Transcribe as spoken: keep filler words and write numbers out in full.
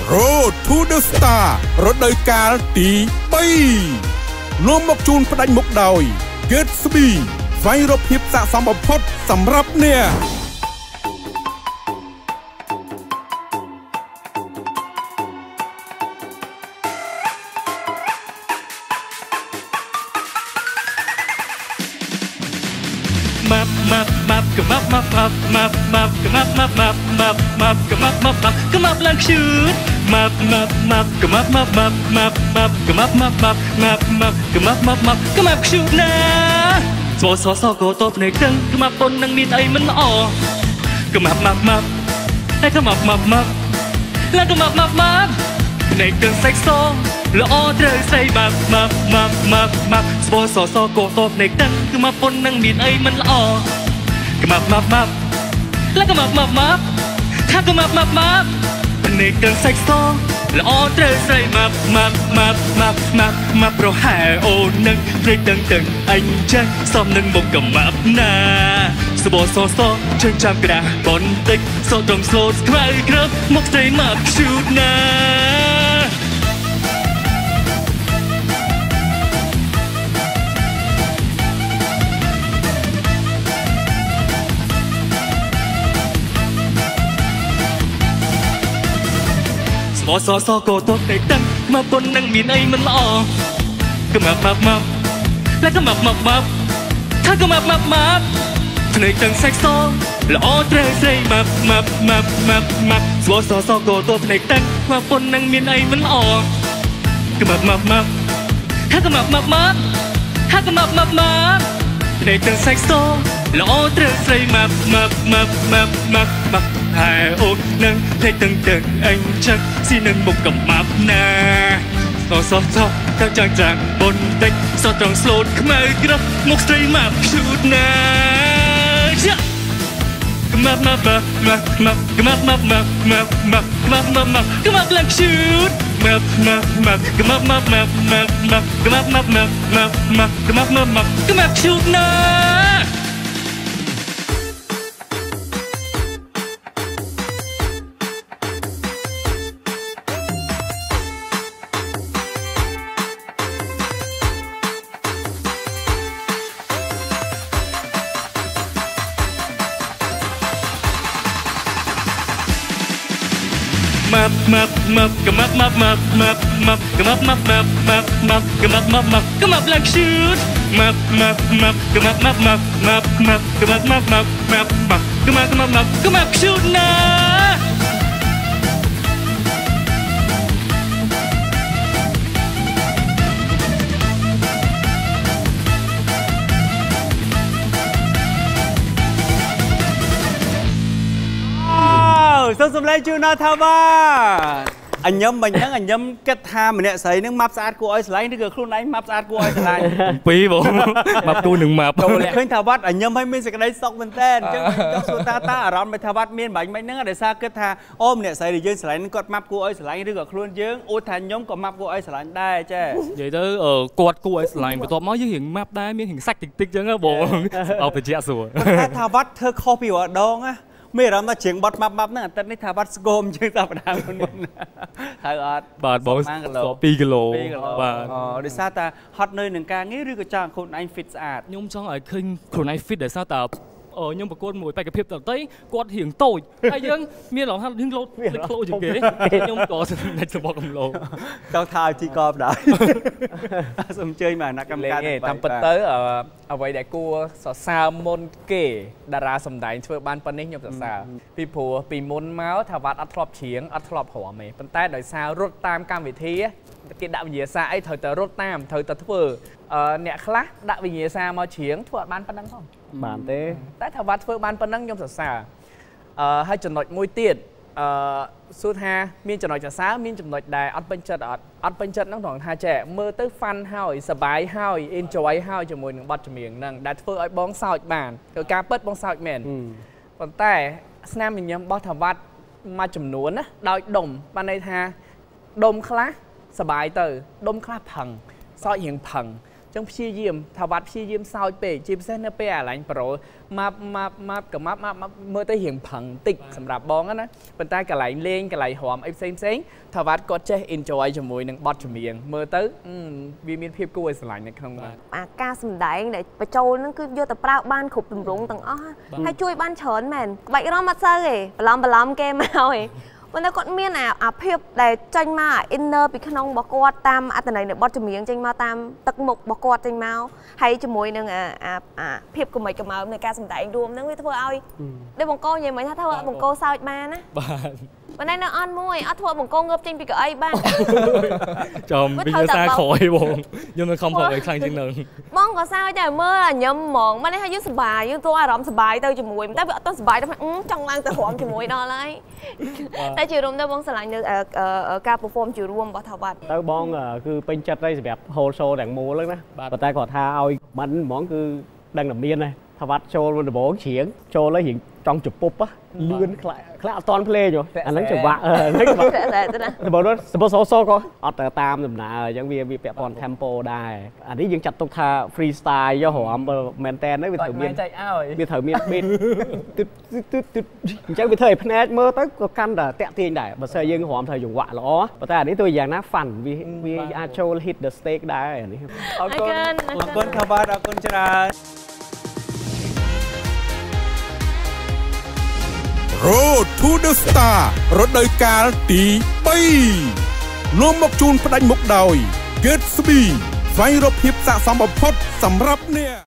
Road to the Star រដូវកាលទី3នាំមកជូនផ្ដាច់មុខដោយ Gatsby ស្វែងរកភាពស័ក្តិសមបំផុតសម្រាប់អ្នក map map map come up map map map map come up map map map map come up map map come up ឡើងឈឺ map map map come up map map map map come up map map map map come up map map come up ឈឺណាស្វសសក៏តបភ្នែកទាំង come up ប៉ុននឹងមានអីមិនល្អ come up map map ហើយ come up map map ឡើង come up map map ភ្នែកទាំងសាច់សល្អត្រូវស្អី map map map map map ស្វសសក៏តបភ្នែកទាំង come up ប៉ុននឹងមានអីមិនល្អ come up map map ឡើង come up map map ថា come up map map ភ្នែកទាំងសាច់សល្អត្រូវស្អី map map map map map map ប្រហែលអូននឹងភ្នែកទាំងទាំងអញចេះសមនឹងមុខ come up ណាស្វសសជើងចាំក្រាស់បន្តិចសត្រង់ slow ខ្មៅក្រឹបមកស្រី map shoot ណាស្វសសក៏តបតែដឹងមកប៉ុននឹងមានអីមិនល្អកុំមកមកមកแล้วก็មកមកមកថាកុំមកមកមកភ្នែកទាំងសាច់សល្អត្រូវស្រីមកមកមកមកមកស្វសសក៏តបភ្នែកទាំងមកប៉ុននឹងមានអីមិនល្អកុំមកមកមកថាកុំមកមកមកថាកុំមកមកមកភ្នែកទាំងសាច់សល្អត្រូវស្រីមកមកមកមកមកមកហើយអូននឹងភ្នែកទាំងទាំងអញចឹកស៊ីនឹងមុខកំមាប់ណាសសសទាំងចាំងចាំងបន្តិចសត្រង់ slow ខ្មៅក្រឹបមុខស្រីមក shoot ណាកំមាប់មកមកមកមកកំមាប់មកមកមកមកមកមកមកកំមាប់ឡើង shoot មកមកមកកំមាប់មកមកមកមកកំមាប់មកមកមកមកកំមាប់មកមកកំមាប់ shoot ណាmap map map come up map map map map come up map map map map come up map map come up like shoot map map map come up map map map map come up map map map map come up come up map come up shoot na សូមសម្លេងជូនដល់ថាវ៉ាអញញឹមមិញហ្នឹងអញញឹមគិតថាម្នាក់ស្រីហ្នឹងម៉ាប់ស្អាតគួរឲ្យស្រឡាញ់ឬក៏ខ្លួនឯងម៉ាប់ស្អាតគួរឲ្យស្រឡាញ់ពីរបងម៉ាប់គូនឹងម៉ាប់ឃើញថាវ៉ាត់អញញឹមឲ្យមានសេចក្តីសុខមែនតើអញ្ចឹងចង់សួរតាតាអារម្មណ៍ថាវ៉ាត់មានបាញ់មិញហ្នឹងដោយសារគិតថាអូម្នាក់ស្រីដែលយើងស្រឡាញ់ហ្នឹងគាត់ម៉ាប់គួរឲ្យស្រឡាញ់ឬក៏ខ្លួនយើងអូថាខ្ញុំក៏ម៉ាប់គួរឲ្យស្រឡាញ់ដែរចានិយាយទៅគាត់គួរឲ្យស្រឡាញ់បន្ទាប់មកយើងរៀងម៉ាប់ដែរមានរៀងសាច់តិចតិចអញ្ចឹងបងអោបតិចសួរតែថាវ៉ាត់ធ្វើខុសពីរដងណាមានអារម្មណ៍ថាជាងបត់ម៉ាប់ម៉ាប់ហ្នឹងអាទិត្យនេះថាវត្តស្គមជាងតែបណ្ដាមុនមុនហើយអត់បាទបងពីរគីឡូបាទអូដោយសារតែហត់នៅនឹងការងារឬក៏ចង់ខ្លួនឯង fit ស្អាតខ្ញុំចង់ឲ្យឃើញខ្លួនឯង fit ដោយសារតែខ្ញុំប្រកួតមួយបេក្ខភាពដទៃគាត់រៀងតូចហើយយើងមានអារម្មណ៍ថាយើងលោតលេចក្លោជាងគេខ្ញុំក៏ដាច់សបកកំឡោចង់ថាឲ្យជីកបដែរសូមអញ្ជើញមកអ្នកកម្មការតាមពិតទៅអ្វីដែលគួរសរសើរមុនគេតារាសម្ដែងធ្វើបានប៉ុណ្នេះខ្ញុំសរសើរពីព្រោះពីមុនមកថាវត្តអត់ធ្លាប់ច្រៀងអត់ធ្លាប់រាំទេប៉ុន្តែដោយសាររត់តាមកម្មវិធីគេដាក់វិញ្ញាសាអីត្រូវតែរត់តាមត្រូវតែធ្វើអ្នកខ្លះដាក់វិញ្ញាសាមកច្រៀងធ្វើអត់បានប៉ុណ្ណឹងផងបានទេតែថាវត្តធ្វើបានប៉ុណ្ណឹងខ្ញុំសរសើរអឺហើយចំណុចមួយទៀតអឺសួរថាមានចំណុចសរសើរមានចំណុចដែលអត់ពេញចិត្តអត់អត់ពេញចិត្តហ្នឹងត្រង់ថាចេះមើលទៅ fun ហើយសប្បាយហើយ enjoy ហើយជាមួយនឹងបទចម្រៀងហ្នឹងដែលធ្វើឲ្យបងសើចបានគឺការពិតបងសើចមែនប៉ុន្តែស្នាមញញឹមរបស់ថាវត្តមួយចំនួនណាដោយដុំបានន័យថាដុំខ្លះសប្បាយទៅដុំខ្លះផឹងសើចរៀងផឹងចឹងព្យាយាមថាវត្តព្យាយាមសោចពេកជាពិសេសនៅពេលអាឡាញ់ប្រូម៉ាប់ម៉ាប់ម៉ាប់ក៏ម៉ាប់ម៉ាប់មើលទៅរៀងប្រឹងតិចសម្រាប់បងណាប៉ុន្តែកន្លែងលេងកន្លែងរំអីផ្សេងផ្សេងថាវត្តគាត់ចេះ enjoy ជាមួយនឹងបទចម្រៀងមើលទៅវាមានភាពគួរឲ្យស្រឡាញ់នៅក្នុងបាទអាការសម្ដែងដែលបញ្ចូលហ្នឹងគឺយកទៅប្រើបានគ្រប់ទម្រង់ទាំងអស់ហើយជួយបានច្រើនមែនក្បាច់រំអត់សូវទេបន្លំបន្លំគេមកឯងប៉ុន្តែគាត់មានអាអាភាពដែលចេញមក inner ពីក្នុងរបស់គាត់តាមអត្ថន័យនៃបទចម្រៀងចេញមកតាមទឹកមុខរបស់គាត់ចេញមកហើយជាមួយនឹងអាអាភាពកុំកំើមនៃការសម្ដែងរួមហ្នឹងវាធ្វើឲ្យដូចបង្កនិយាយមិនថាធ្វើឲ្យបង្កសើចបានណាបាទប៉ុន្តែនៅអន់មួយអត់ធ្វើបង្កងើបចេញពីកៅអីបានចំពីភាសាក្រោយបងខ្ញុំនៅខំប្រឹងឲ្យខ្លាំងជាងនឹងបងក៏សើចដែរមើលញឹមហ្មងមិននេះឲ្យយើងសុបាយយើងទោះអារម្មណ៍សុបាយទៅជាមួយតែវាអត់ទៅសុបាយទៅចង់ឡើងទៅរំជាមួយដល់ហើយតែជារួមទៅបងស្រឡាញ់នៅការ perform ជារួមរបស់ថាវត្តទៅបងគឺពេញចិត្តហើយសម្រាប់ whole show ទាំងមូលហ្នឹងណាប៉ុន្តែគាត់ថាឲ្យមិនហ្មងគឺដឹងតែមានដែរថាវត្តចូលមុនដំបូងច្រៀងចូលហើយរៀងចង់ជពុបលឿនខ្លាខ្លាអត់តន់ភ្លេងអាហ្នឹងចង្វាក់ហ្នឹងចង្វាក់ដំបូងនោះសម្បូរសូសូក៏អត់ទៅតាមដំណើរអញ្ចឹងវាវាពាក់ព័ន្ធ tempo ដែរអានេះយើងចាត់ទុកថា freestyle យករំមែនតែនហ្នឹងវាត្រូវមានចែកឲ្យវាត្រូវមាន beat ទឹកទឹកទឹកអញ្ចឹងវាធ្វើឲ្យភ្នែកមើលទៅក៏កាន់តែតាក់ទាញដែរបើសិនយើងរំត្រូវចង្វាក់ល្អប៉ុន្តែអានេះទៅយ៉ាងណា fun វាវាអាចចូល hit the stake ដែរអានេះអរគុណអរគុណថាវត្តអរគុណច្រើន Road to the Star រដូវកាលទី 3 នាំមកជូនផ្ដាច់មុខដោយ Gatsby ស្វែងរកភាពស័ក្តិសមបំផុតសម្រាប់អ្នក